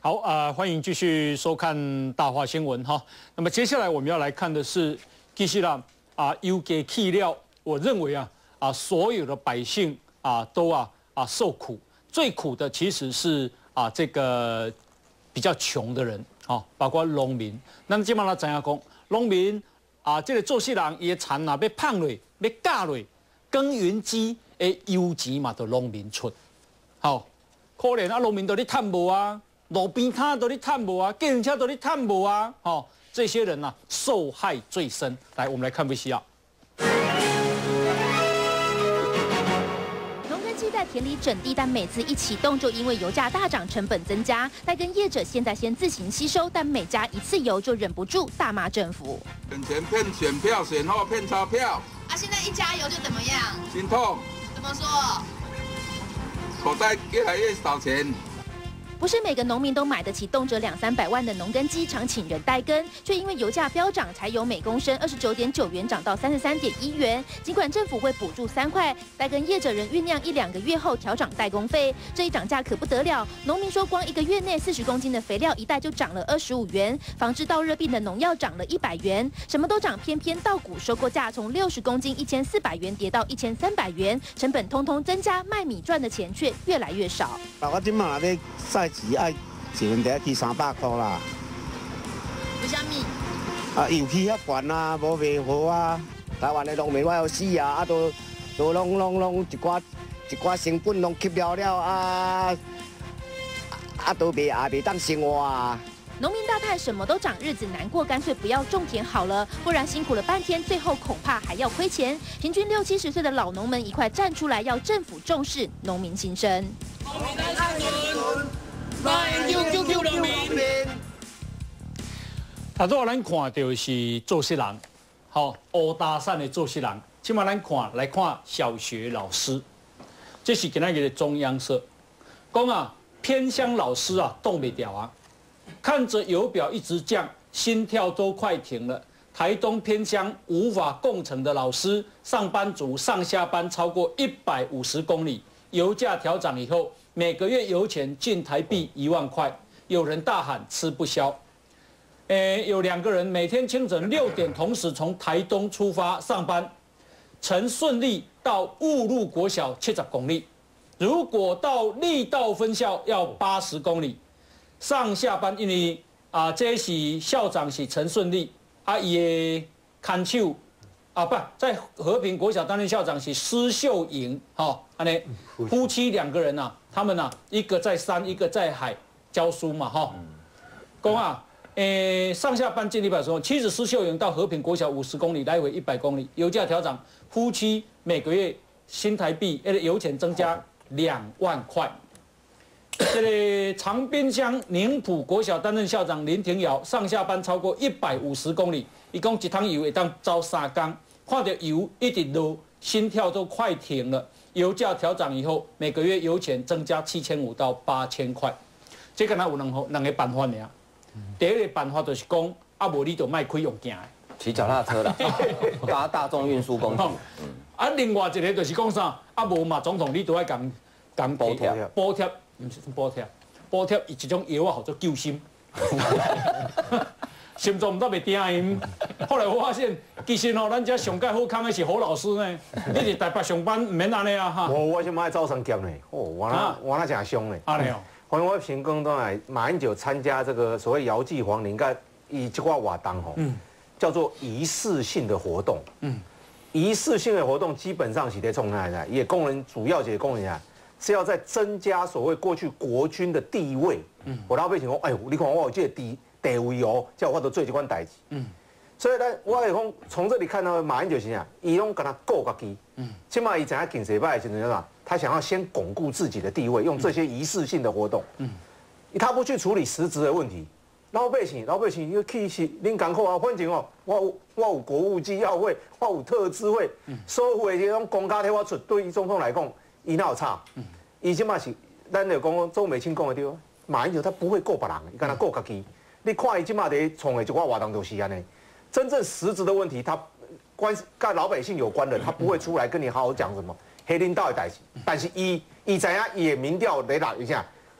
好欢迎继续收看大话新闻哈。那么接下来我们要来看的是，其实啦有给气料，我认为所有的百姓都受苦，最苦的其实是这个比较穷的人包括农民。咱基本上怎样讲，农民这个做事人伊的田被胖落、要割落，耕耘机的油钱嘛，都农民出。好，可怜农民都咧趁无路边摊都咧趁无计程车都咧趁无这些人受害最深。来，我们来看 VCR。 农耕机在田里整地，但每次一启动，就因为油价大涨，成本增加。代耕业者现在先自行吸收，但每加一次油就忍不住大骂政府。 选前骗选票，选后骗钞票。 现在一加油就怎么样？ 心痛。 怎么说？ 口袋越来越少钱。 不是每个农民都买得起动辄200-300万的农耕机，常请人代耕，却因为油价飙涨，柴油每公升29.9元涨到33.1元。尽管政府会补助3块，代耕业者仍酝酿1-2个月后调涨代工费。这一涨价可不得了，农民说，光1个月内40公斤的肥料一袋就涨了25元，防治稻热病的农药涨了100元，什么都涨，偏偏稻谷收购价从60公斤1400元跌到1300元，成本通通增加，卖米赚的钱却越来越少。 我今嘛要赛时爱1分地去300块啦。 为什么？油气遐悬无卖好台湾的农民我要死都拢一寡成本拢吸了都袂当生活农民大叹什么都涨，日子难过，干脆不要种田好了，不然辛苦了半天，最后恐怕还要亏钱。平均60-70岁的老农们一块站出来，要政府重视农民心声。农民的生存， 来救农民。如果咱看到的是做事人，乌大山的做事人，即马咱来看小学老师，这是今仔日的中央社讲偏乡老师动不了看着油表一直降，心跳都快停了。台东偏乡无法共乘的老师，上班族上下班超过150公里，油价调涨以后，每个月油钱近台币1万块，有人大喊吃不消。有2个人每天清晨6点同时从台东出发上班，乘顺利到雾鹿国小70公里，如果到力道分校要80公里。上下班，因为这是校长是陈顺利，伊的看手不在和平国小担任校长是施秀莹，安尼夫妻2个人他们一个在山，一个在海教书嘛，讲上下班尽力的时候，妻子施秀莹到和平国小50公里，来回100公里，油价调涨，夫妻每个月新台币油钱增加2万块。这个长滨乡宁浦国小担任校长林廷尧，上下班超过150公里，一共一趟油会当走3天，看到油一直落，心跳都快停了。油价调涨以后，每个月油钱增加7500到8000块。这个有两个办法尔。第一个办法就是讲，无你就卖开用行的， 骑脚踏车啦，搭大众运输工具。 另外一个就是讲啥，无嘛总统你都要讲补贴。唔是补贴以一种药叫做救心，心脏唔得袂定。后来我发现，其实咱遮上届好康的是好老师呢。你伫台北上班唔免安尼我为什么爱走上劫呢？我那真凶呢。 安尼反正我评讲当来，马英九参加这个所谓遥祭皇陵，以这块瓦当叫做仪式性的活动。仪式性的活动基本上是在创啥呢？也工人主要一个工人是要在增加所谓过去国军的地位。我老百姓讲，你看我有这个地位叫我都做这款代志。所以呢，我会讲从这里看到马英九是啥，伊拢跟他顾家己。起码伊知影竞选败的时阵他想要先巩固自己的地位，用这些仪式性的活动。他不去处理实质的问题。老百姓要去是恁艰苦反正我有国务机要会，我有特资会，所有的这种公家替我出，对总统来讲。伊哪有差？伊即马是，咱就讲周美青讲的对，马英九他不会顾别人，伊干他顾家己。你看伊即马在创的一寡活动就是安尼，真正实质的问题，他跟老百姓有关的，他不会出来跟你好好讲什么黑领导的代志。但是伊知影伊的民调雷达一下，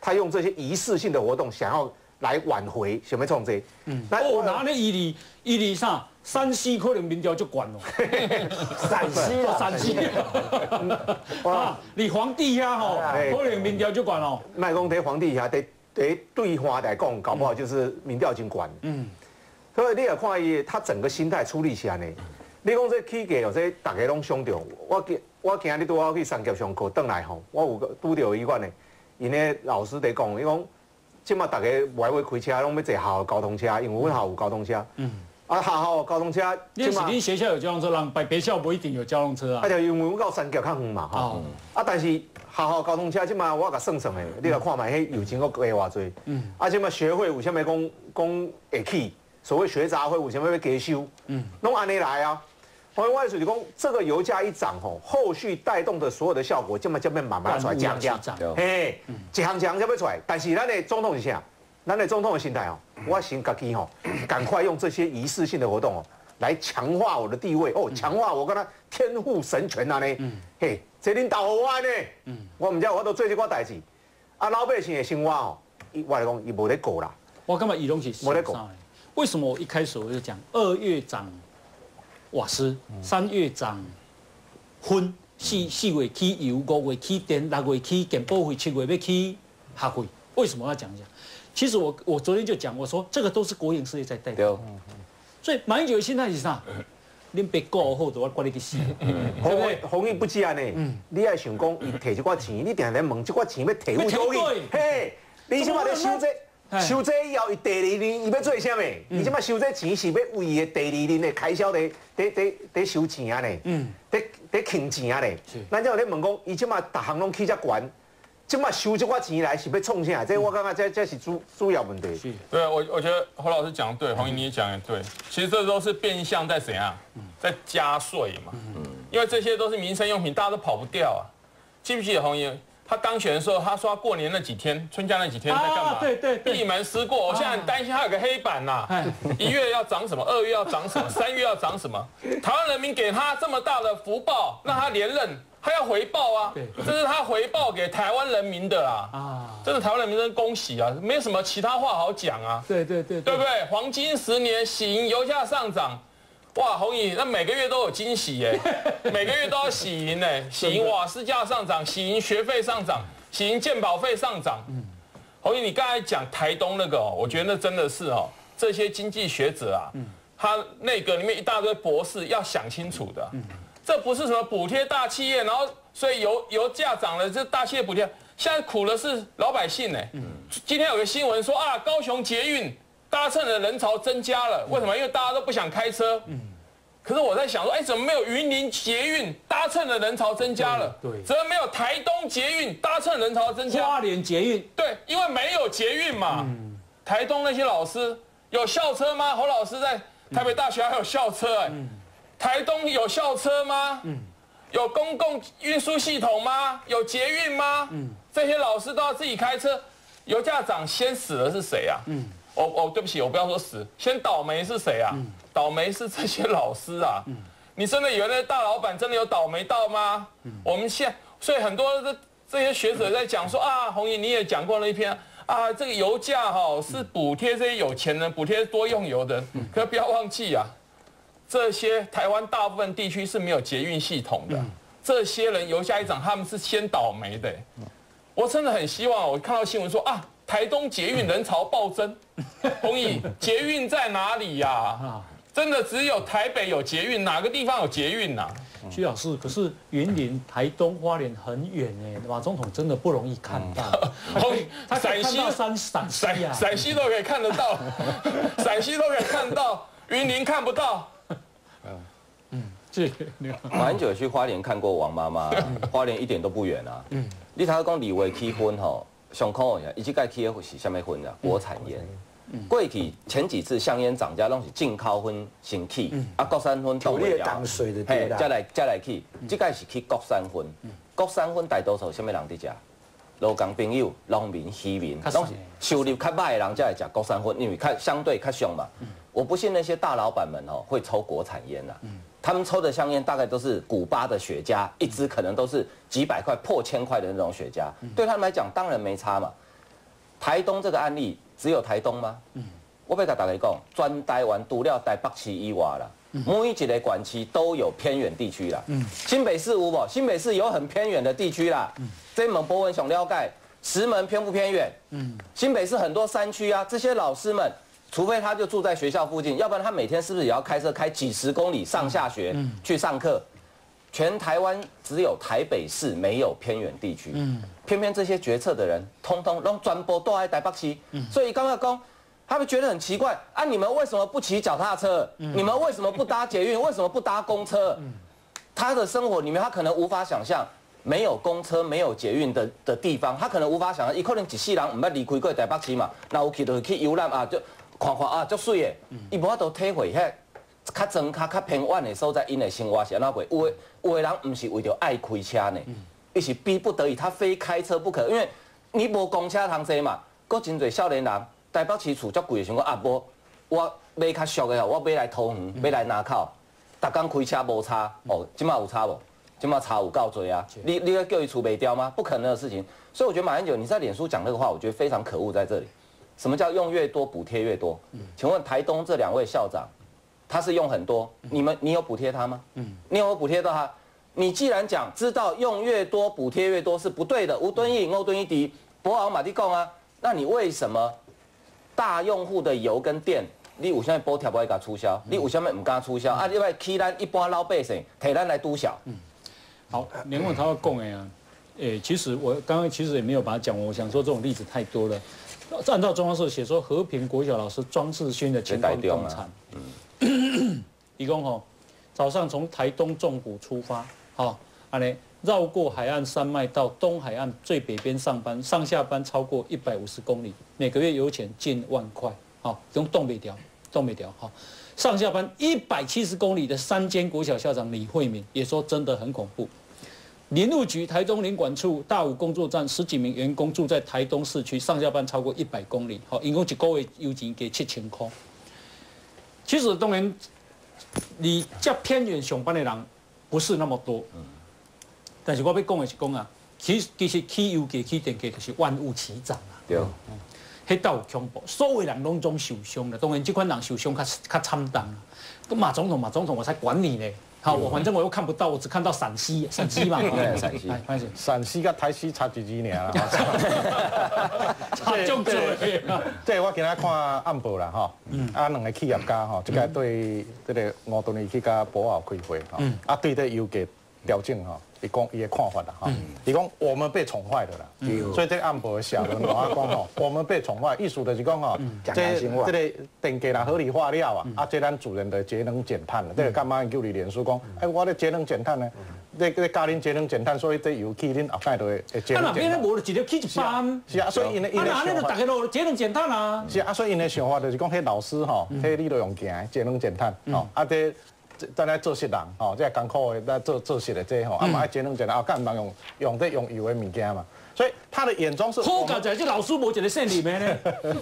他用这些仪式性的活动想要来挽回，想要创这。 哦，拿那伊犁啥山西可能民调就管了，陕西啊，你皇帝呀吼，可能民调就管了。 卖讲在皇帝下，对话来讲，搞不好就是民调真管。所以你也看伊，他整个心态处理起来呢。你讲这起价哦，这大家拢相中。我今日拄好去三峡上课，转来吼，我有拄到医院的，因咧老师在讲，伊讲，即马大家外会开车，拢要坐学校交通车，因为阮学校有交通车。啊，学校交通车， 你学校有交通车，人别校不一定有交通车啊。 啊，就因为阮到三峡较远嘛，吼。啊，但是学校交通车即马我甲算算的，你来看卖，迄油钱佫加偌济。啊，即马学会有啥物讲会起，所谓学杂费有啥物要加收，拢安尼来啊。所以我就是讲，这个油价一涨吼，后续带动的所有的效果，这么慢慢出来降，嘿，一项才要出来。但是咱的总统是啥？咱的总统的心态哦，我先家己吼，赶快用这些仪式性的活动哦，来强化我的地位哦，强化我跟他天赋神权啊呢。嘿，这恁导我呢？我唔知我都做这个代志，啊，老百姓的生活哦，我来讲，伊无咧顾啦。 我感觉伊拢是无咧顾。 为什么我一开始我就讲2月涨瓦斯，3月涨烟，4月起油，5月起电，6月起健保费，7月要起学费？为什么要讲一下？其实我昨天就讲，我说这个都是国营事业在带动，所以马英九的心态是啥？恁别顾好，我管你去死，对不对？ 红运不止安尼，你爱想讲，伊摕这寡钱，你定定问这寡钱要摕有多去？嘿，你即马咧收这，收这以后，伊第2年伊要做啥物？伊即马收这钱是要为伊的第2年的开销在收钱啊呢？在欠钱啊呢？咱就咧问讲，伊即马逐项拢起遮悬。即马收这块钱来是要创啥？这我感觉这是主要问题。 对，我觉得侯老师讲对，洪怡你也讲也对。其实这都是变相在怎样，在加税嘛。因为这些都是民生用品，大家都跑不掉啊。记不记得洪怡他当选的时候，他说他过年那几天，春假那几天在干嘛？ 对， 闭门思过。我现在很担心他有个黑板呐，1月要涨什么，2月要涨什么，3月要涨什么。台湾人民给他这么大的福报，让他连任。他要回报啊，这是他回报给台湾人民的啦。真的台湾人民真恭喜啊，没什么其他话好讲啊。对不对？黄金10年，喜迎油价上涨，哇，洪怡那每个月都有惊喜耶，每个月都要喜迎哎，喜迎瓦斯价上涨，喜迎学费上涨，喜迎健保费上涨。洪怡，你刚才讲台东那个哦，我觉得那真的是哦，这些经济学者啊，他内阁里面一大堆博士要想清楚的。这不是什么补贴大企业，然后所以油价涨了，这大企业补贴，现在苦的是老百姓呢。今天有个新闻说啊，高雄捷运搭乘的人潮增加了，为什么？因为大家都不想开车。可是我在想说，哎，怎么没有云林捷运搭乘的人潮增加了？怎么没有台东捷运搭乘人潮增加？ 花莲捷运对，因为没有捷运嘛。台东那些老师有校车吗？侯老师在台北大学还有校车哎。台东有校车吗？有公共运输系统吗？有捷运吗？这些老师都要自己开车。油价涨，先死的是谁啊？对不起，我不要说死，先倒霉是谁啊？倒霉是这些老师啊！你真的以为那些大老板真的有倒霉到吗？我们所以很多这些学者在讲说啊，洪怡你也讲过那一篇啊，这个油价是补贴这些有钱人，补贴多用油的人，可不要忘记啊。这些台湾大部分地区是没有捷运系统的，这些人油价一涨，他们是先倒霉的。我真的很希望我看到新闻说啊，台东捷运人潮暴增，洪怡，捷运在哪里呀？真的只有台北有捷运，哪个地方有捷运呐？ 徐老师，可是云林、台东、花莲很远哎，马总统真的不容易看到。他陕西陕西都可以看得到，陕西都可以看到，云林看不到。 马英九去花莲看过王妈妈，花莲一点都不远啊。你头讲立委起婚吼，上可的，伊即届起的是啥物婚啊？国产烟。过去前几次香烟涨价拢是进口分先起，国产分到未了，嘿，再来起，即届是起国产分。国产分大多数啥物人伫食？劳工朋友、农民、渔民，拢是收入较歹的人才会食国产分，因为相对较凶嘛。我不信那些大老板们会抽国产烟呐，他们抽的香烟大概都是古巴的雪茄，一支可能都是几百块、破千块的那种雪茄，对他们来讲当然没差嘛。 台东这个案例只有台东吗？我要跟大家讲，全台湾除了台北市以外啦，每一个管区都有偏远地区啦。新北市有无？新北市有很偏远的地区啦。这门博文想了解，石门偏不偏远？新北市很多山区啊，这些老师们，除非他就住在学校附近，要不然他每天是不是也要开车开几十公里上下学去上课？全台湾只有台北市没有偏远地区，偏偏这些决策的人，通通都全部都在台北市，所以刚刚讲，他们觉得很奇怪啊，你们为什么不骑脚踏车？你们为什么不搭捷运？为什么不搭公车？他的生活里面，他可能无法想象，没有公车、没有捷运的地方，他可能无法想象，伊可能一世人唔捌离开过台北市嘛，那有去就去游览啊，就看看啊，足水的，伊无法度体会遐。较庄较偏远的所在，因的生活是安怎过？有的人不是为着爱开车呢，伊是逼不得已，他非开车不可，因为你无公车通坐嘛。搁真侪少年人，台北市厝足贵的，想讲啊无，我买较俗的哦，我买来桃园，买来南口，逐工开车无差哦，即马有差无？即马差有够多啊！你要叫伊厝卖掉吗？不可能的事情。所以我觉得马英九你在脸书讲这个话，我觉得非常可恶在这里。什么叫用越多补贴越多？请问台东这2位校长？他是用很多，你有补贴他吗？你有补贴到他？你既然讲知道用越多补贴越多是不对的，吴敦义、欧敦义迪、博鳌马蒂贡啊，那你为什么大用户的油跟电，你有啥补贴不会给他促销？你有啥唔敢促销？啊，你要起咱一般老百姓，替咱来督小。 好，连问他要讲的啊，其实我刚刚其实也没有把它讲完，我想说这种例子太多了。按照中央社写说，和平国小老师庄世勋的情况共产。伊讲吼，早上从台东纵谷出发，好，安尼绕过海岸山脉到东海岸最北边上班，上下班超过150公里，每个月油钱近1万块，好，用动不掉，好，上下班170公里的3间国小校长李惠敏也说，真的很恐怖。林务局台东林管处大武工作站10几名员工住在台东市区，上下班超过100公里，好，一共1个月油钱给7000块。其实当然，你这偏远上班的人不是那么多，但是我要讲的是讲啊，其实起油价、起电价就是万物齐涨啊。 对， 迄倒有恐怖，所有人拢总受伤了。当然，这款人受伤较惨淡啊。跟马总统，我才管你呢。好，反正我又看不到，我只看到陕西嘛。 对，陕西。 陕西跟台西差几年啦。 差足多。 这我今仔看暗报啦吼，啊2个企业家吼，一个对这个吴敦义去甲博鳌开会吼，啊对这油价调整吼，伊讲伊的看法啦吼，伊讲我们被宠坏了啦，所以这暗报写的我讲吼，我们被宠坏，意思就是讲吼，这个电价若合理化了啊，这咱主人的节能减碳了，这个干嘛叫你脸书讲，哎，我咧节能减碳呢？你教恁节能减碳，所以这油气恁后摆就会节能减碳。啊，那边咧无就直接起一班。是啊，所以因的想法。啊，那就大家都节能减碳啊。是啊，所以因的想法就是讲，迄老师吼，迄你都用行节能减碳吼，啊这。咱来做实人吼，这艰苦的来做实的这吼，啊嘛爱节能减碳，啊干唔通用油的物件嘛？所以他的眼中是好佳在这老师无一个姓李的呢。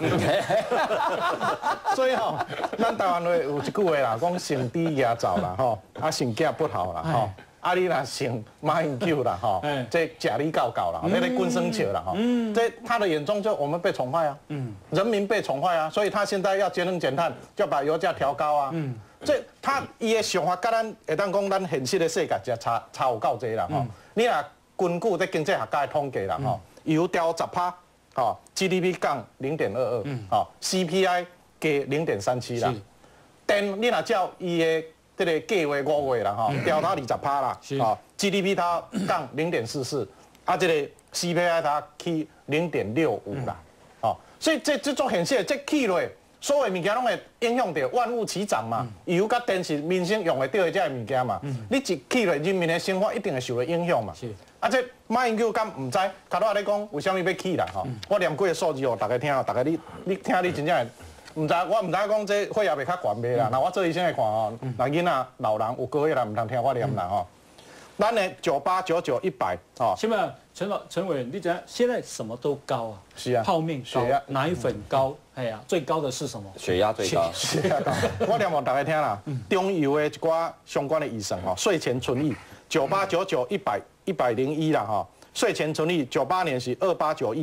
所以吼，咱台湾话有一句话啦，讲成低压造啦吼，啊成囝不好啦吼，啊你若成马英九啦吼，这假力告啦，那个滚生球啦吼，这他的眼中就我们被宠坏啊，人民被宠坏啊，所以他现在要节能减碳，就把油价调高啊。这他伊的想法，甲咱会当讲咱现实的世界就差有够济啦吼。你若根据在经济学家的统计啦吼，油调10%，吼 GDP 降0.22，吼 CPI 加0.37啦。电你若照伊的这个计划5月啦吼，调到20%啦，吼 GDP 它降0.44，啊这个 CPI 它去0.65啦，吼，所以这种显示这起落。所有物件拢会影响到万物齐涨嘛，油甲电是民生用得到的这物件嘛，你一起来人民的生活一定会受到影响嘛。啊，这马英九敢唔知，卡多咧讲为什么要起啦吼？我念几个数字哦，大家听哦，大家你听你真正会唔知，我唔知讲这血压袂较悬袂啦。那我做医生来看哦，那囡仔老人有高血压唔通听我念啦吼。咱的98、99、100哦。现在陈委员，你讲现在什么都高啊， 是啊， 泡面高，奶粉高，哎呀，最高的是什么？ 血压最高。 血压高。我念给大家听啦，中油的一寡相关的医生吼，税前存益98、99、100、101啦哈，税前存益98年是289亿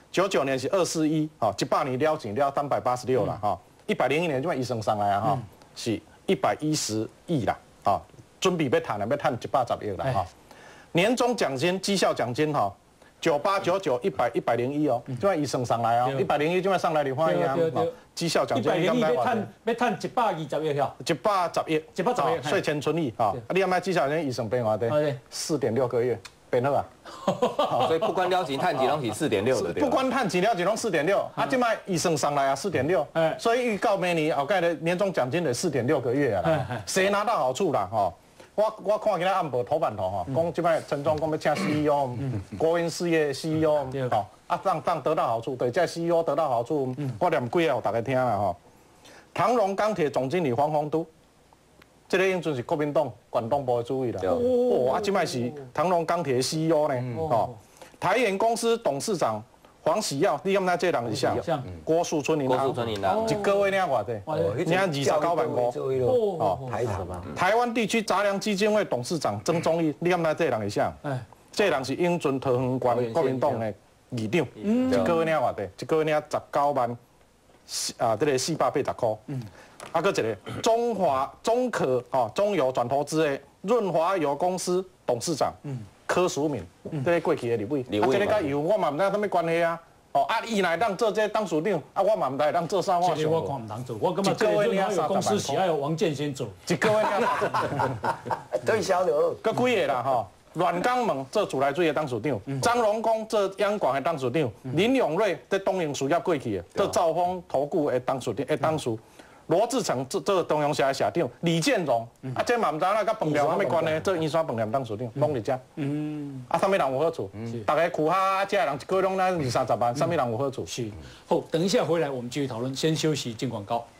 99年是241，哈，100年了钱了386啦，哈，101年就伊升上来啊，哈，是110亿啦，哈，准备要赚110亿啦，哈，年终奖金、绩效奖金哈，98、99、100、101哦，就伊升上来啊，101就上来你看呀，绩效奖金 101要赚120亿了 ，110亿 ，110亿， 税前纯利啊，你阿妈绩效奖金伊升变偌多，4.6个月。变好啊， 所以不管了钱趁钱拢是4.6的， 不管趁钱了钱拢4.6，啊，即摆医生上来啊4.6，所以预告明年后盖的年终奖金得4.6个月啊，谁拿到好处啦？吼，我看今仔暗晡头版头吼，讲即摆陈总讲要请 CEO， 国营事业 CEO， 吼，啊让得到好处，对，这 CEO 得到好处，我念几个互大家听啦吼，唐荣钢铁总经理黄宏都。这个应准是国民党管东部的主委啦。哦，啊，即摆是唐龙钢铁 CEO 呢。哦，台盐公司董事长黄喜耀，你敢知这人是啥？郭树春银行。一个月领偌济？领29万块。哦，台湾地区杂粮基金会董事长曾宗义，你敢知这人是啥？这人是英准桃园县国民党的议长。一个月领偌济？一个月领19万这个480块。啊，搁一个中油转投资的润华油公司董事长柯淑敏，这个过去的立委，啊，这个甲油我嘛唔知有啥物关系啊。哦，啊，伊来当做这当署长，啊，我嘛唔知当做啥。 这个我看唔通做，我感觉这个润华油公司是要由王建先做。 一个月对销的， 搁几个啦吼。阮刚猛做自来水的当署长，张荣光做央广的当署长，林永瑞在东营事业过去的，做兆丰投顾的当署长，当署。罗志成做东阳社的社长，李建荣啊，这嘛唔知啦，甲饭店有啥物关系？做烟山饭店当署长，拢伫遮。啊，啥物人有好处？大家苦哈，这人一个月拢咱20-30万，啥物人有好处？ 是。好，等一下回来我们继续讨论，先休息进广告。